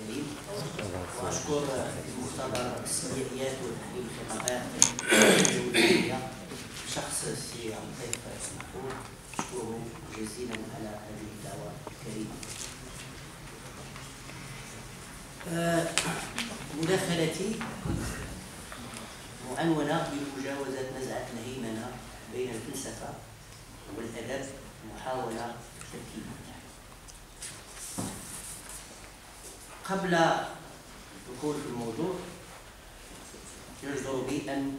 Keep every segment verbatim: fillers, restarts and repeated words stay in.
الكريم، وأشكر المختبر السياسيات وتحليل الخطابات الدولية شخص السي عطيف محمود، أشكره جزيلا على هذه الدعوة الكريمة. آه مداخلتي معنونة بمجاوزة نزعة الهيمنة بين الفلسفة والأدب، محاولة تركيبية. قبل الدخول في الموضوع يجدر بي أن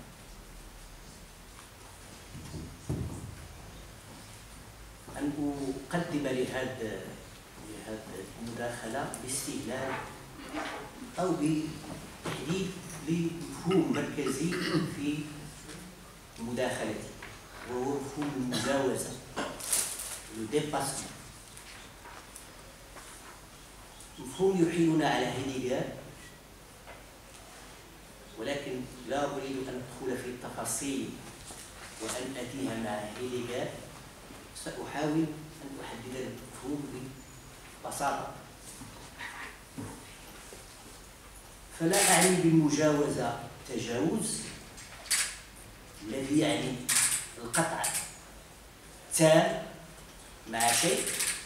أن أقدم لهذه المداخلة باستهلال أو بتحديد لمفهوم مركزي في مداخلتي، وهو مفهوم المجاوزة، الديباسمون. مفهوم يحيلنا على هيديغر، ولكن لا أريد أن أدخل في التفاصيل وأن أتيها مع هيديغر. سأحاول أن أحدد المفهوم ببساطة. فلا أعني بالمجاوزة تجاوز الذي يعني القطع تام مع شيء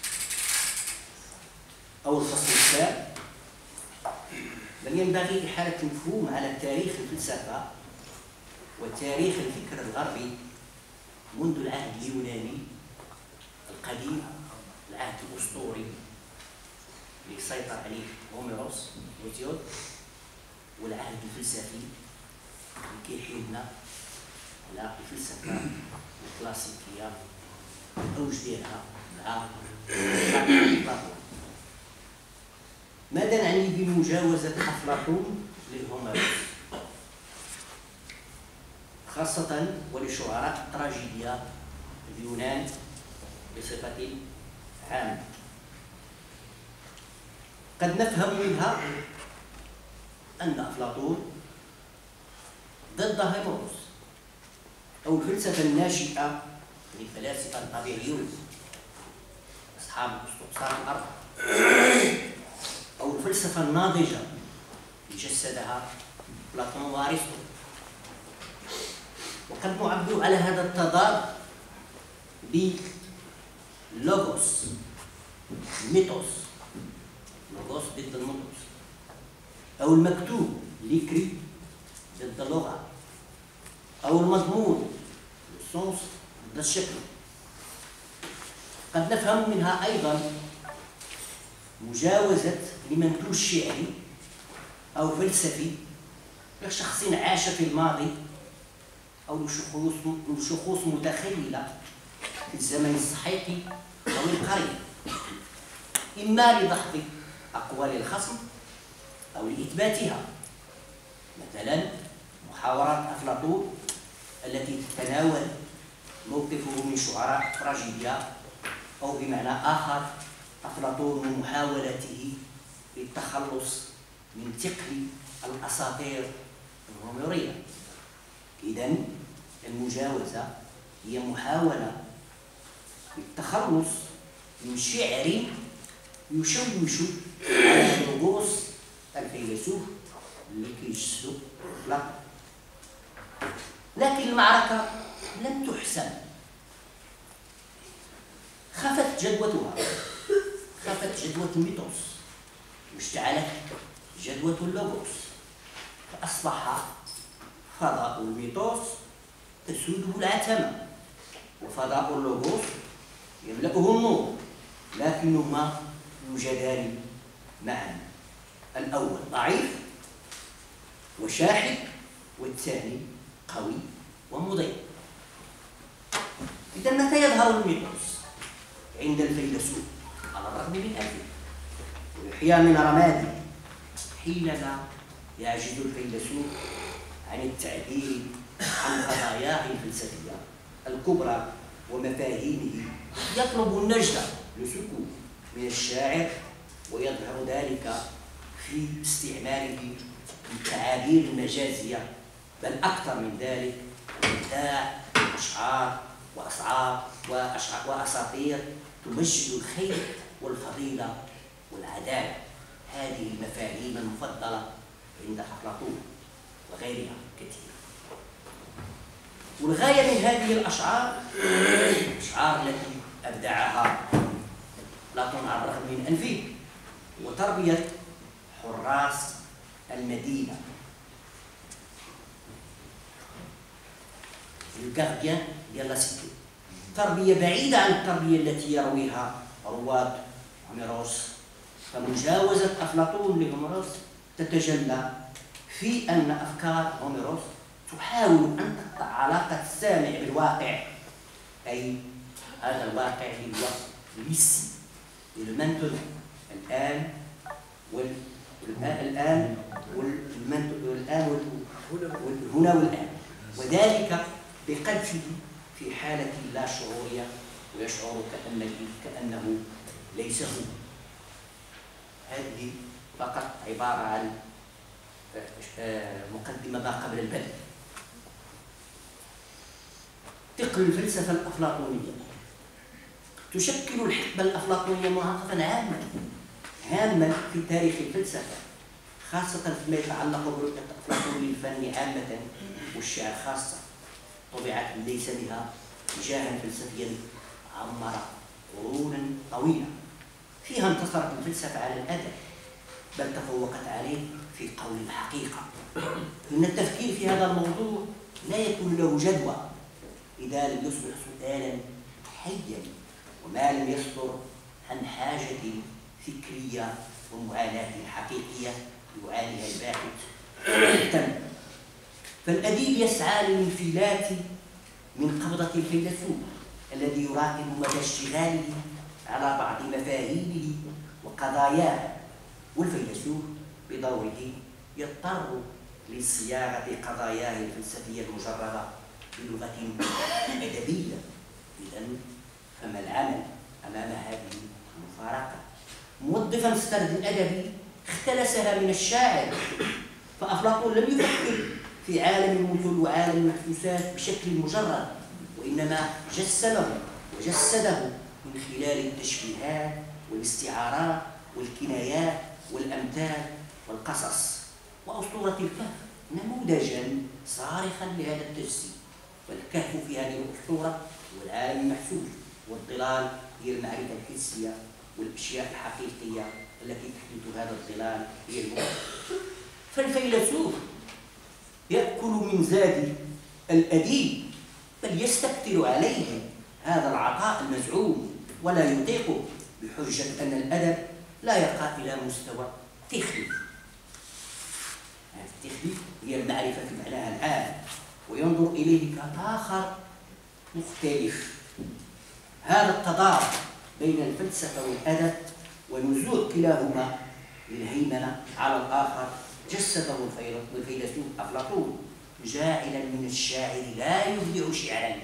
أو الفصل التام، بل ينبغي إحالة المفهوم على تاريخ الفلسفة وتاريخ الفكر الغربي منذ العهد اليوناني القديم، العهد الأسطوري اللي سيطر عليه هوميروس وهيسيود، والعهد الفلسفي اللي كيحيدنا على الفلسفة الكلاسيكية الأوج ديالها مع أفلاطون. ماذا نعني بمجاوزة أفلاطون للهوميروس، خاصة ولشعراء التراجيديا اليونان بصفة عامة؟ قد نفهم منها أن أفلاطون ضد هوميروس أو الفلسفة الناشئة للفلاسفة الطبيعيون أصحاب الاستقصاء الأرض، أو الفلسفة الناضجة اللي جسدها أفلاطون وأرسطو. وقد نعبر على هذا التضاد بلوغوس، ميثوس، لوغوس ضد الميثوس، أو المكتوب ليكري ضد اللغة، أو المضمون السونس ضد الشكل. قد نفهم منها أيضا مجاوزة لمنتوج شعري أو فلسفي لشخص عاش في الماضي أو لشخوص لشخوص متخيلة في الزمن الصحيحي أو القريب، إما لدحض أقوال الخصم أو لإثباتها. مثلا محاورات أفلاطون التي تتناول موقفه من شعراء التراجيديا، أو بمعنى آخر أفلاطون ومحاولته للتخلص من ثقل الأساطير الهوميرية. إذن المجاوزة هي محاولة للتخلص من شعر يشوش على لوغوس الفيلسوف اللي كيجسدو أفلاطون. لكن المعركة لم تحسم، خفت جدوتها، خفت جدوة الميثوس واشتعلت جدوة اللوغوس، فأصبح فضاء الميثوس تسوده العتمة وفضاء اللوغوس يملأه النور، لكنهما يوجدان معا. الأول ضعيف وشاحب، والثاني قوي ومضيء. إذا متى يظهر الميثوس؟ عند الفيلسوف على الرغم من أجله ويحيى من رماده، حينما يعجز الفيلسوف عن التعبير عن قضاياه الفلسفية الكبرى ومفاهيمه، يطلب النجدة لسكوت من الشاعر، ويظهر ذلك في استعماله التعابير المجازية، بل أكثر من ذلك إبداع أشعار وأسعار وأساطير تمجد الخير والفضيلة والعدالة. هذه المفضلة عند أفلاطون وغيرها كثيرة. والغاية من هذه الأشعار الأشعار التي أبدعها أفلاطون على الرغم من أنفه وتربية حراس المدينة، الجارديان ديال لا سيتي، تربية بعيدة عن التربية التي يرويها رواد هوميروس. فمجاوزة أفلاطون لهوميروس تتجلى في أن أفكار هوميروس تحاول أن تقطع علاقة السامع بالواقع، أي هذا الواقع اللي هو ليسي المنتج الآن وال الآن والمنتج الآن والهنا والآن، وذلك بقذفه في حالة لا شعورية ويشعر كأنه كأنه ليس هو. هذه فقط عبارة عن مقدمة ما قبل البدء. ثقل الفلسفة الأفلاطونية تشكل الحقبة الأفلاطونية معاقبا عاما هاما في تاريخ الفلسفة، خاصة فيما يتعلق برؤية أفلاطون للفن عامة والشعر خاصة، طبيعة ليس لها اتجاها فلسفيا عمر قرونا طويلة، فيها انتصرت الفلسفة على الأدب بل تفوقت عليه في قول الحقيقة. إن التفكير في هذا الموضوع لا يكون له جدوى إذا لم يصبح سؤالا حيا، وما لم يصدر عن حاجة فكرية ومعاناة حقيقية يعانيها الباحث. فالأديب يسعى للانفلات من قبضة الفيلسوف الذي يراقب مدى اشتغاله على بعض مفاهيمه وقضاياه، والفيلسوف بدوره يضطر لصياغة قضاياه الفلسفية المجردة بلغة أدبية. إذن فما العمل أمام هذه المفارقة؟ موظفا السرد الأدبي اختلسها من الشاعر، فأفلاطون لم يفكر في عالم المثل وعالم المحسوسات بشكل مجرد، وإنما جسمه وجسده من خلال التشبيهات والاستعارات والكنايات والأمثال والقصص. وأسطورة الكهف نموذجا صارخا لهذا التجسيد، والكهف في هذه الأسطورة هو العالم المحسوس، والظلال هي المعرفة الحسية، والأشياء الحقيقية التي تحدث هذا الظلال هي الموت. فالفيلسوف يأكل من زاد الأديب بل يستكثر عليه هذا العطاء المزعوم ولا يطيقه بحجة أن الأدب لا يرقى إلى مستوى تخلي. هذه التخلي هي المعرفة في معناها العام، وينظر إليه كآخر مختلف. هذا التضاد بين الفلسفة والأدب ونزوع كلاهما للهيمنة على الآخر جسده الفيلسوف أفلاطون، جاعلا من الشاعر لا يبدع شعرا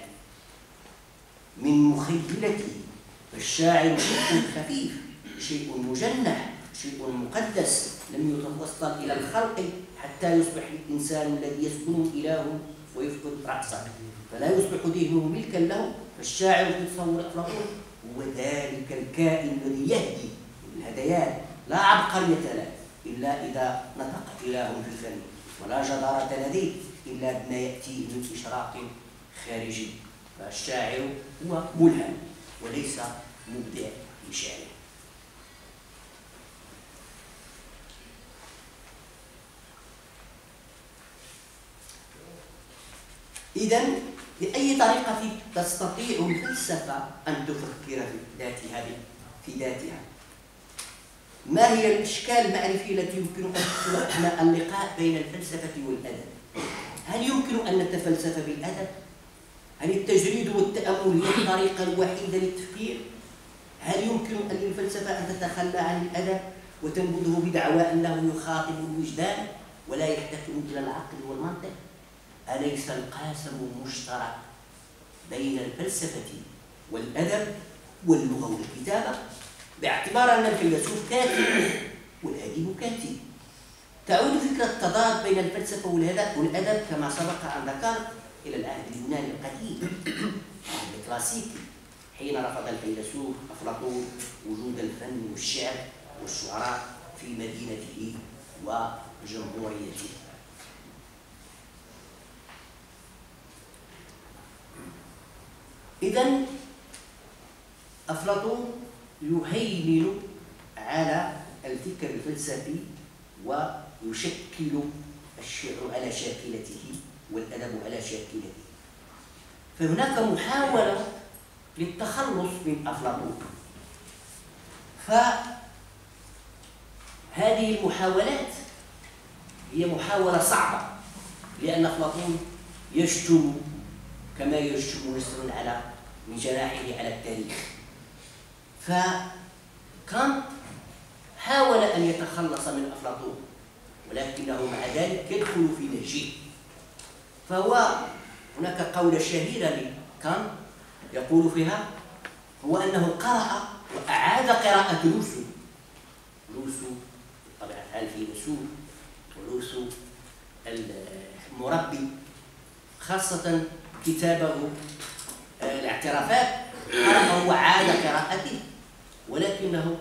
من مخيلته. فالشاعر شيء خفيف، شيء مجنح، شيء مقدس لم يتوصل إلى الخلق حتى يصبح الإنسان الذي يسكن إله ويفقد رأسه، فلا يصبح ذهنه ملكا له. فالشاعر في تصور أفلاطون هو ذلك الكائن الذي يهدي الهديان، لا عبقرية له إلا إذا نطق إله في الفن، ولا جدارة لديه إلا بما يأتيه من إشراق خارجي. فالشاعر هو ملهم وليس مبدع في شعره. إذن بأي طريقة تستطيع الفلسفة أن تفكر في ذاتها في ذاتها؟ ما هي الإشكال المعرفي التي يمكن أن تحصل أثناء اللقاء بين الفلسفة والأدب؟ هل يمكن أن نتفلسف بالأدب؟ هل التجريد والتأمل هي الطريقة الوحيدة للتفكير؟ هل يمكن أن للفلسفة أن تتخلى عن الأدب وتنبذه بدعوى أنه يخاطب الوجدان ولا يحتكم إلى العقل والمنطق؟ أليس القاسم مشترك بين الفلسفة والأدب واللغة والكتابة؟ باعتبار أن الفيلسوف كاتب والأديب كاتب، تعود فكرة التضاد بين الفلسفة والأدب كما سبق أن ذكرت إلى العهد اليوناني القديم الكلاسيكي، حين رفض الفيلسوف أفلاطون وجود الفن والشعر والشعراء في مدينته وجمهوريته. إذن أفلاطون يهيمن على الفكر الفلسفي ويشكل الشعر على شاكلته والأدب على شاكلته. فهناك محاولة للتخلص من أفلاطون، فهذه المحاولات هي محاولة صعبة، لأن أفلاطون يشتم كما يشتم نسر على من جناحه على التاريخ. فكانت حاول أن يتخلص من أفلاطون، ولكنه مع ذلك يدخل في نهجه. فهو هناك قولة شهيرة لكانت يقول فيها هو أنه قرأ وأعاد قراءة روسو. روسو طبعا الحال في رسول، وروسو المربي، خاصة كتابه الاعترافات قرأه وعاد قراءته، ولكنه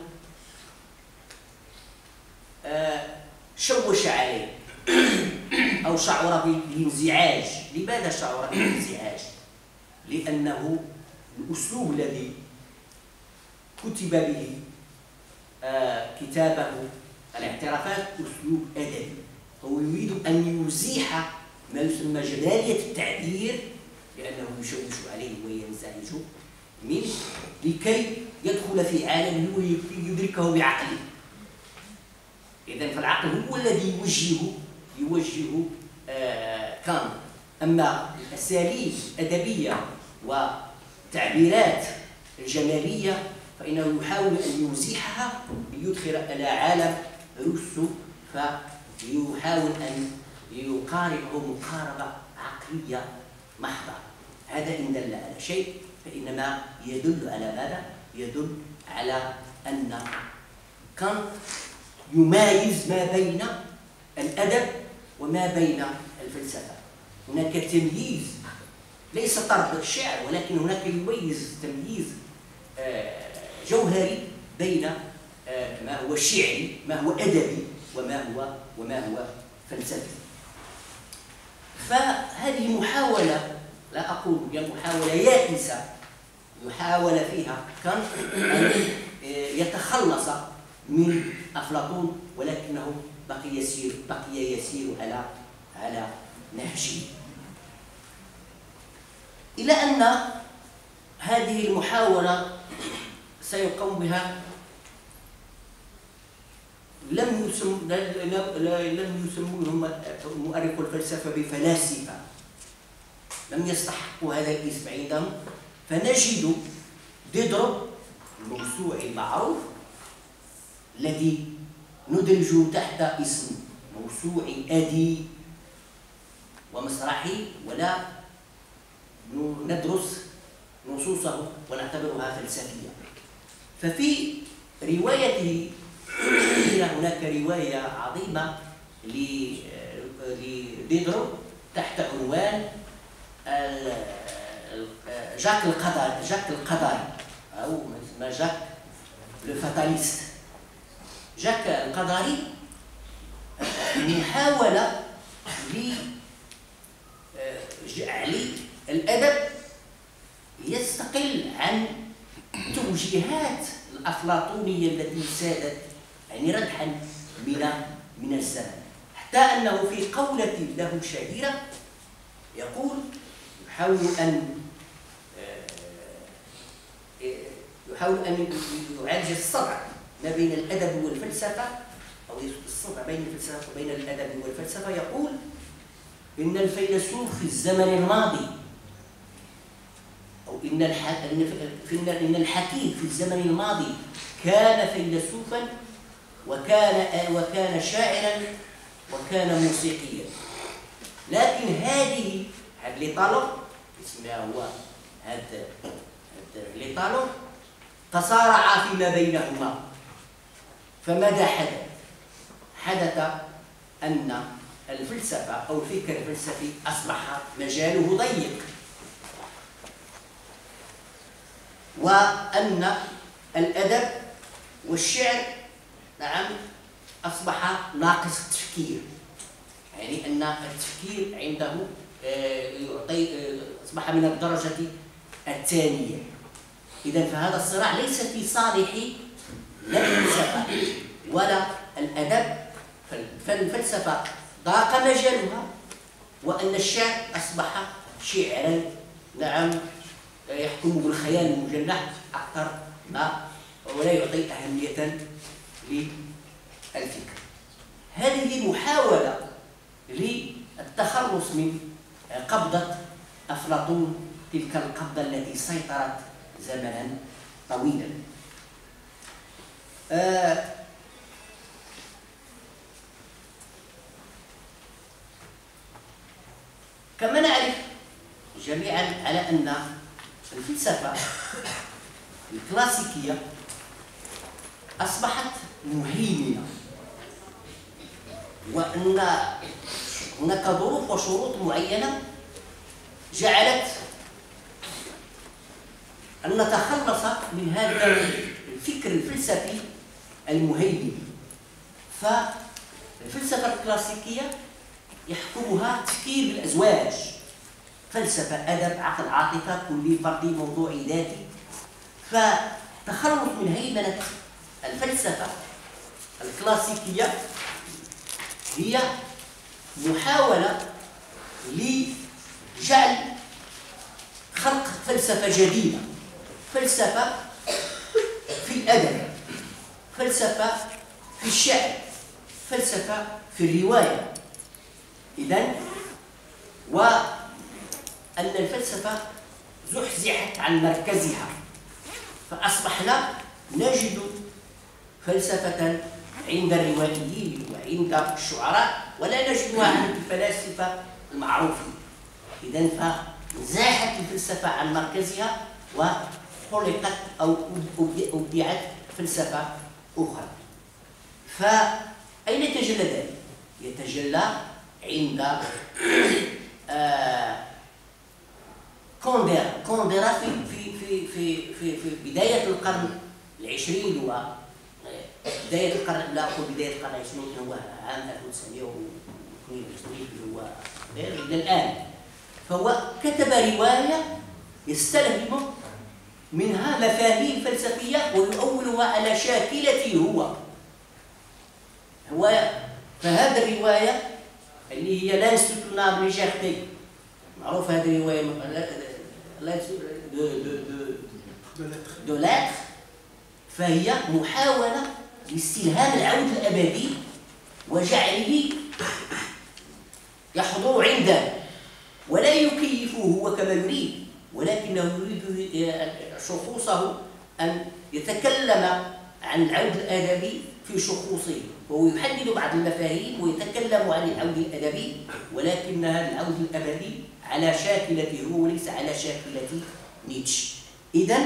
شوش عليه أو شعر بالانزعاج. لماذا شعر بالانزعاج؟ لأنه الأسلوب الذي كتب به كتابه الاعترافات أسلوب أدبي، هو يريد أن يزيح ما يسمى جدالية التعبير، لأنه يشوش عليه وينزعج منه لكي يدخل في عالمه ويدركه بعقله. إذن فالعقل هو الذي يوجهه يوجه آه كانت. أما الأساليب الأدبية والتعبيرات الجمالية فإنه يحاول أن يزيحها ليدخل إلى عالم روسو، فيحاول أن يقاربه مقاربة عقلية محضة. هذا إن دل على شيء فإنما يدل على ماذا؟ يدل على أن كانت يمايز ما بين الأدب وما بين الفلسفة. هناك تمييز ليس طرد الشعر، ولكن هناك يميز تمييز جوهري بين ما هو شعري، ما هو أدبي، وما هو وما هو فلسفي. فهذه محاولة، لا أقول هي محاولة يائسة، محاولة فيها كانت أن يتخلص من أفلاطون، ولكنه بقي يسير بقي يسير على على نهجه، إلى أن هذه المحاولة سيقوم بها لم يسم لم يسموهم مؤرخو الفلسفة بفلاسفة، لم يستحقوا هذا الاسم عندهم. فنجد ديدروت الموسوعي المعروف الذي ندرجه تحت اسم موسوعي أدي ومسرحي، ولا ندرس نصوصه ونعتبرها فلسفية. ففي روايته هناك رواية عظيمة لديدروت تحت عنوان جاك القدري جاك القدري أو ما جاك الفاتاليست. جاك القدري محاولة لجعل الأدب يستقل عن توجيهات الأفلاطونية التي سادت يعني ردحا من من الزمن، حتى أنه في قولة له شهيرة يقول يحاول أن يحاول أن يعالج الصدع ما بين الأدب والفلسفة، أو الصدع بين الفلسفة وبين الأدب والفلسفة. يقول إن الفيلسوف في الزمن الماضي، أو إن إن الحكيم في الزمن الماضي كان فيلسوفا وكان وكان شاعرا وكان موسيقيا، لكن هذه هذا اللي طالب اسمه هو هذا اللي طالب تصارعا فيما بينهما. فماذا حدث؟ حدث أن الفلسفة أو الفكر الفلسفي أصبح مجاله ضيق، وأن الأدب والشعر نعم أصبح ناقص التفكير، يعني أن التفكير عنده يعطي أصبح من الدرجة الثانية. إذا فهذا الصراع ليس في صالح لا الفلسفة ولا الأدب، فالفلسفة ضاق مجالها، وأن الشعر أصبح شعرا نعم يحكم بالخيال المجنح أكثر ولا يعطي أهمية للفكر. هذه محاولة للتخلص من قبضة أفلاطون، تلك القبضة التي سيطرت زمنا طويلا. آه كما نعرف جميعا على أن الفلسفة الكلاسيكية أصبحت مهيمنة، وأن هناك ظروف وشروط معينة جعلت أن نتخلص من هذا الفكر الفلسفي المهيمن. فالفلسفة الكلاسيكية يحكمها تفكير بالأزواج، فلسفة، أدب، عقل، عاطفة، كلي، فردي، موضوعي، ذاتي. فتخلص من هيمنة الفلسفة الكلاسيكية هي محاولة لجعل خلق فلسفة جديدة، فلسفة في الأدب، فلسفة في الشعر، فلسفة في الرواية. إذن وأن الفلسفة زحزحت عن مركزها، فأصبحنا نجد فلسفة عند الروائيين وعند الشعراء ولا نجدها عند الفلاسفة المعروفين. إذن فزاحت الفلسفة عن مركزها وخلقت أو أبدعت فلسفة أخرى. فأين يتجلى ذلك؟ يتجلى عند آه كونديرا كونديرا في في في في في, في بداية القرن العشرين، و بداية القرن لا أقول بداية القرن العشرين هو عام ألف وتسعمائة واثنين وعشرين هو إلى الآن. فهو كتب رواية يستلهم منها مفاهيم فلسفية ويؤولها على شاكلته هو. هو فهذه الرواية اللي هي لانستيتو نابل ليجيرتي، معروف هذه الرواية دو لاتر، فهي محاولة لاستلهام العود الأبدي وجعله يحضر عنده ولا يكيفه هو كما يريد، ولكنه يريد شخوصه أن يتكلم عن العود الأدبي في شخوصه، وهو يحدد بعض المفاهيم ويتكلم عن العود الأدبي، ولكن هذا العود الأدبي على شاكلته هو وليس على شاكلة نيتشه. إذن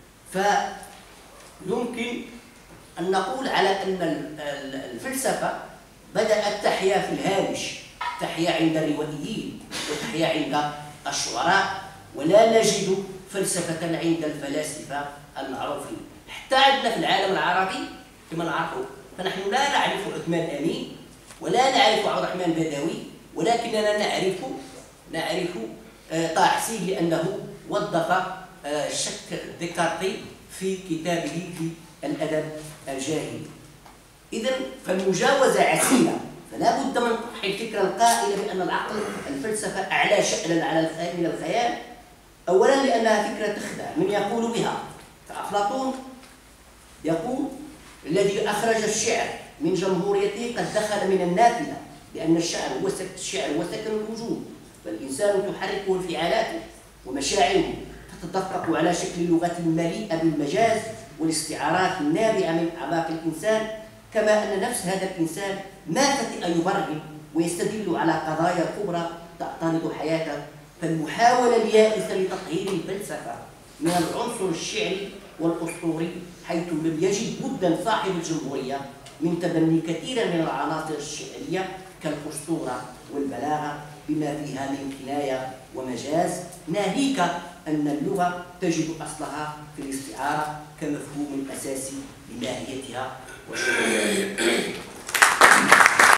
فيمكن أن نقول على أن الفلسفة بدأت تحيا في الهامش، تحيا عند الروائيين وتحيا عند الشعراء، ولا نجد فلسفة عند الفلاسفة المعروفين. حتى عندنا في العالم العربي كما نعرفه، فنحن لا نعرف عثمان أمين ولا نعرف عبد الرحمن بدوي، ولكننا نعرف نعرف طه حسين لأنه وظف الشك ديكارتي في كتابه في الأدب الجاهلي. إذن فالمجاوزة عسيرة، فلا بد من طرح الفكرة القائلة بأن العقل الفلسفة أعلى شأنا على الخيال من الخيال، أولا لأنها فكرة تخدع من يقول بها. فأفلاطون يقول: الذي أخرج الشعر من جمهوريته قد دخل من النافلة، لأن الشعر هو سكن الشعر هو سكن الوجود، فالإنسان تحركه انفعالاته ومشاعره، تتدفق على شكل اللغة المليئة بالمجاز والاستعارات النابعة من أعماق الإنسان، كما أن نفس هذا الإنسان ما فتئ يبرهن ويستدل على قضايا كبرى تعترض حياته. فالمحاولة اليائسة لتطهير الفلسفة من العنصر الشعري والأسطوري، حيث لم يجد بدا صاحب الجمهورية من تبني كثيرا من العناصر الشعرية كالأسطورة والبلاغة بما فيها من كناية ومجاز، ناهيك أن اللغة تجد أصلها في الاستعارة كمفهوم أساسي لماهيتها وشعورها.